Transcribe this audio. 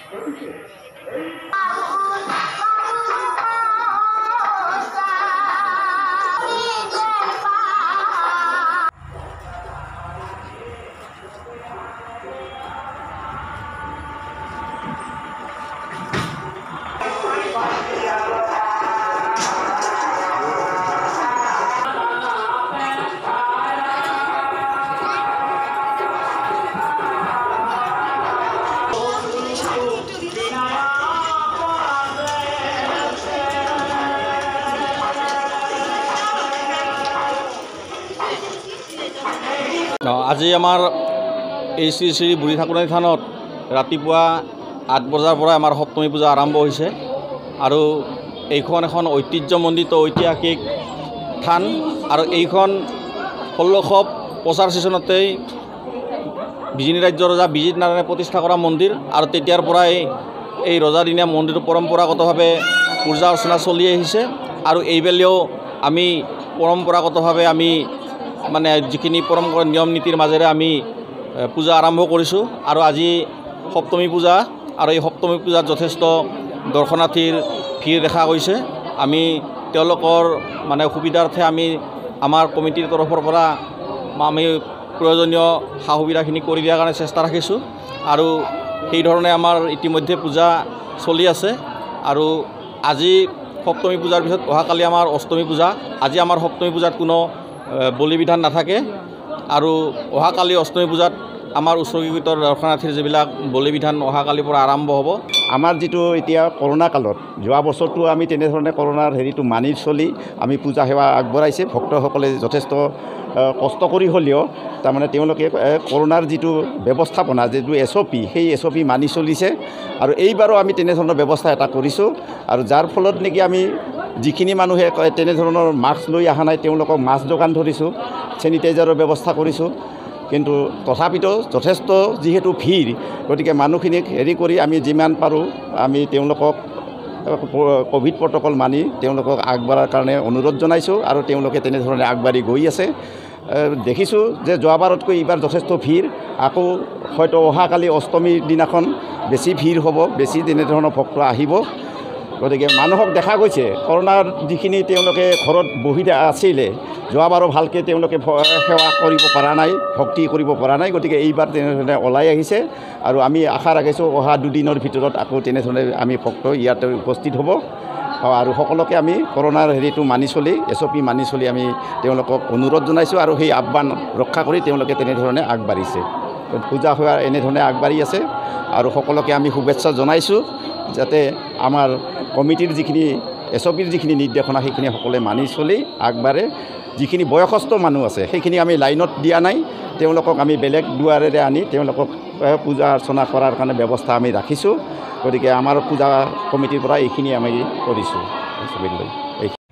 আজি আমাৰ এই শ্ৰী শ্ৰী বুঢ়ী ঠাকুৰানী থানত ৰাতিপুৱা ৮ বজাৰ পৰা আমাৰ সপ্তমী পূজা আৰম্ভ হৈছে আৰু এইখন এখন ঐতিহ্যমণ্ডিত ঐতিহাসিক থান আৰু এইখন 1685 চনতেই বিজনী ৰাজ্যৰ ৰজা বিজিত নাৰায়ণে প্ৰতিষ্ঠা কৰা মন্দিৰ আৰু তেতিয়াৰ পৰাই এই ৰজাদিনীয়া মন্দিৰটো পৰম্পৰাগতভাৱে পূজা অৰ্চনা চলি আহিছে আৰু এইবেলেও আমি পৰম্পৰাগতভাৱে আমি মানে যিখিনি পৰম্পৰা নিয়ম নীতিৰ মাজেৰে আমি পূজা আৰম্ভ কৰিছোঁ আৰু আজি সপ্তমী পূজা আৰু এই সপ্তমী পূজাত যথেষ্ট দৰ্শনাৰ্থীৰ ভিৰ দেখা গৈছে। আমি তেওঁলোকৰ মানে সুবিধাৰ্থে আমি আমাৰ কমিটিৰ তৰফৰ পৰা আমি প্ৰয়োজনীয় সা সুবিধাখিনি কৰি দিয়াৰ কাৰণে চেষ্টা ৰাখিছোঁ আৰু সেইধৰণে আমাৰ ইতিমধ্যে পূজা চলি আছে আৰু আজি সপ্তমী পূজাৰ পিছত অহাকালি আমাৰ অষ্টমী পূজা। আজি আমাৰ সপ্তমী পূজাত কোনো বলি বিধান নাথাকে আৰু অহাকালি অষ্টমী পূজাত আমাৰ উৎসৰ্গীকৃত দৰ্শনাৰ্থীৰ যিবিলাক বলি বিধান অহাকালিৰ পৰা আৰম্ভ হ'ব। আমাৰ যিটো এতিয়া কৰোণা কালত যোৱা বছৰটো আমি তেনেধৰণে কৰোণাৰ হেৰিটো মানি চলি আমি পূজা সেৱা আগবঢ়াইছে। ভক্তসকলে যথেষ্ট কষ্ট কৰি হ'লেও তাৰমানে তেওঁলোকে কৰোণাৰ যিটো ব্যৱস্থাপনা যিটো SOP সেই SOP মানি চলিছে আৰু এইবাৰো আমি তেনেধৰণৰ ব্যৱস্থা এটা কৰিছোঁ আৰু যাৰ ফলত নেকি আমি যিখিনি মানুহে তেনেধৰণৰ মাস্ক লৈ অহা নাই তেওঁলোকক মাস্ক যোগান ধৰিছোঁ, চেনিটাইজাৰৰ ব্যৱস্থা কৰিছোঁ। কিন্তু তথাপিতো যথেষ্ট যিহেতু ভিৰ গতিকে মানুহখিনিক হেৰি কৰি আমি যিমান পাৰোঁ আমি তেওঁলোকক কোভিড প্ৰট'কল মানি তেওঁলোকক আগবঢ়াৰ কাৰণে অনুৰোধ জনাইছোঁ আৰু তেওঁলোকে তেনেধৰণে আগবাঢ়ি গৈ আছে। দেখিছোঁ যে যোৱাবাৰতকৈ এইবাৰ যথেষ্ট ভিৰ, আকৌ হয়তো অহাকালি অষ্টমীৰ দিনাখন বেছি ভিৰ হ'ব, বেছি তেনেধৰণৰ ভক্ত আহিব। গতিকে মানুহক দেখা গৈছে কৰোণাৰ যিখিনি তেওঁলোকে ঘৰত বহি আছিলে যোৱাবাৰো ভালকৈ তেওঁলোকে সেৱা কৰিব পৰা নাই, ভক্তি কৰিব পৰা নাই। গতিকে এইবাৰ তেনেধৰণে ওলাই আহিছে আৰু আমি আশা ৰাখিছোঁ অহা দুদিনৰ ভিতৰত আকৌ তেনেধৰণে আমি ভক্ত ইয়াতে উপস্থিত হ'ব আৰু সকলোকে আমি কৰোণাৰ হেৰিটো মানি চলি SOP মানি চলি আমি তেওঁলোকক অনুৰোধ জনাইছোঁ আৰু সেই আহ্বান ৰক্ষা কৰি তেওঁলোকে তেনেধৰণে আগবাঢ়িছে। পূজা সেৱা এনেধৰণে আগবাঢ়ি আছে আৰু সকলোকে আমি শুভেচ্ছা জনাইছোঁ যাতে আমাৰ কমিটিৰ যিখিনি SOPৰ যিখিনি নিৰ্দেশনা সেইখিনি সকলোৱে মানি চলি আগবাঢ়ে। যিখিনি বয়সস্থ মানুহ আছে সেইখিনি আমি লাইনত দিয়া নাই, তেওঁলোকক আমি বেলেগ দুৱাৰেৰে আনি তেওঁলোকক পূজা অৰ্চনা কৰাৰ কাৰণে ব্যৱস্থা আমি ৰাখিছোঁ। গতিকে আমাৰ পূজা কমিটিৰ পৰা এইখিনি আমি কৰিছোঁ।